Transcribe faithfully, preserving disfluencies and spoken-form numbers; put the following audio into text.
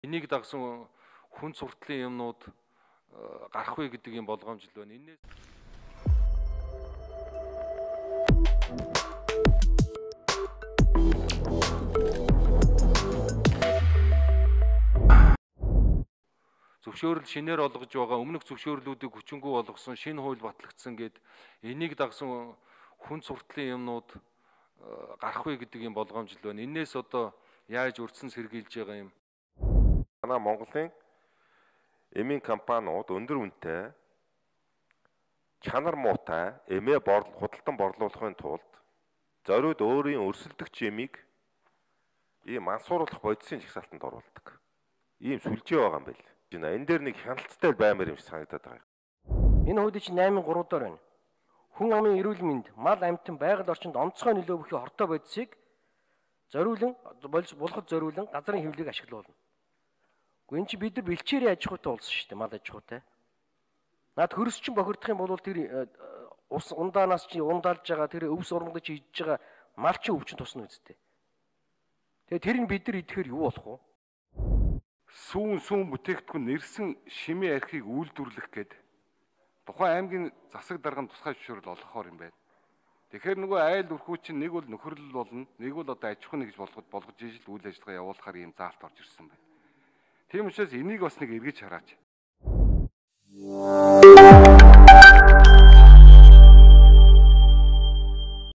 Энийг дагсан хүн суртлын юмнууд гарах вэ гэдэг юм болгоомжл байна. Энээс зөвшөөрөл шинээр олгож байгаа өмнөх зөвшөөрлүүдийг хүчингү болгосон шинэ хууль батлагдсан гэд энийг дагсан хүн суртлын юмнууд гарах вэ гэдэг юм болгоомжл байна. Энээс одоо яаж үрдсэн сэргийлж байгаа юм? Манай Монголын эмийн компаниуд өндөр үнэтэй, чанар муутай эмээ худалдан борлуулахын тулд зориуд өөрийн өрсөлдөгч эмийг ийм мансууруулах бодисын жагсаалтанд оруулдаг. Ийм сүлжээ байгаа юм байл. Энэ дээр нэг хяналттай баймар юм шиг санагдаад байгаа. Энэ хуулийг чинь наймын гурав дахь байна. Хүн амын эрүүл мэнд, мал амьтан байгаль орчинд онцгой нөлөө бүхий хортой бодисыг зориулан болоход зориулан газрын хэвлэлийг ашиглуулна. Гүн чи бид нар бэлчээрийн аж ахуйтай улс шүү дээ, мал аж ахуйтай. Наад хөрс чинь бохирдох юм бол тэр ус ундаанаас чи ундаалж байгаа тэр өвс урмгаж идж байгаа мал чинь өвчин тусна үсттэй. Тэгээ тэрийг бид нар идэхээр юу болох вэ? Сүүн сүүн бүтээгдэхүүн нэрсэн шимээ архийг үйлдвэрлэх гээд тухайн аймгийн засаг дарганд тусгай зөвшөөрөл олгохоор юм байна. Тэгэхээр нөгөө айл өрхүү чинь нэг бол нөхөрлөл болно, нэг бол одоо аж ахуйн гэж болгож болгож ижил үйл ажиллагаа явуулахаар ийм заалт орж ирсэн байна. Тийм учраас энийг бас нэг эргэж хараач.